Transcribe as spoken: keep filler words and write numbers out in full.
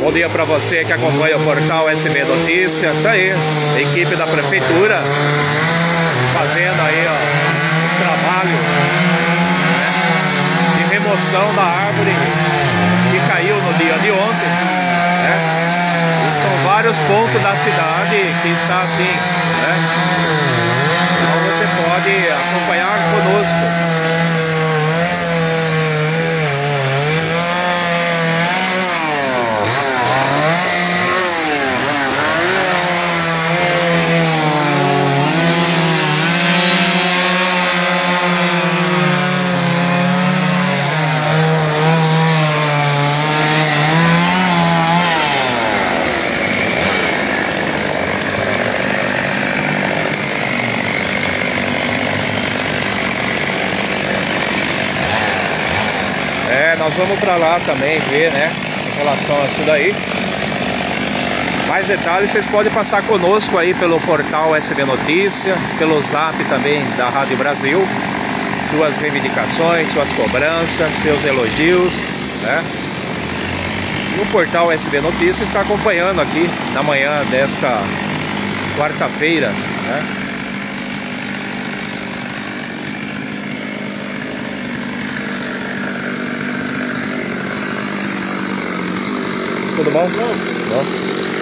Bom dia para você que acompanha o portal S B Notícia. Tá aí, a equipe da prefeitura fazendo aí, ó, um trabalho, né, de remoção da árvore que caiu no dia de ontem, né? E são vários pontos da cidade que está assim, né? Então você pode acompanhar conosco. É, nós vamos para lá também ver, né, em relação a isso daí. Mais detalhes vocês podem passar conosco aí pelo portal S B Notícia, pelo zap também da Rádio Brasil. Suas reivindicações, suas cobranças, seus elogios, né? E o portal S B Notícia está acompanhando aqui na manhã desta quarta-feira, né? Tudo bom? Bom.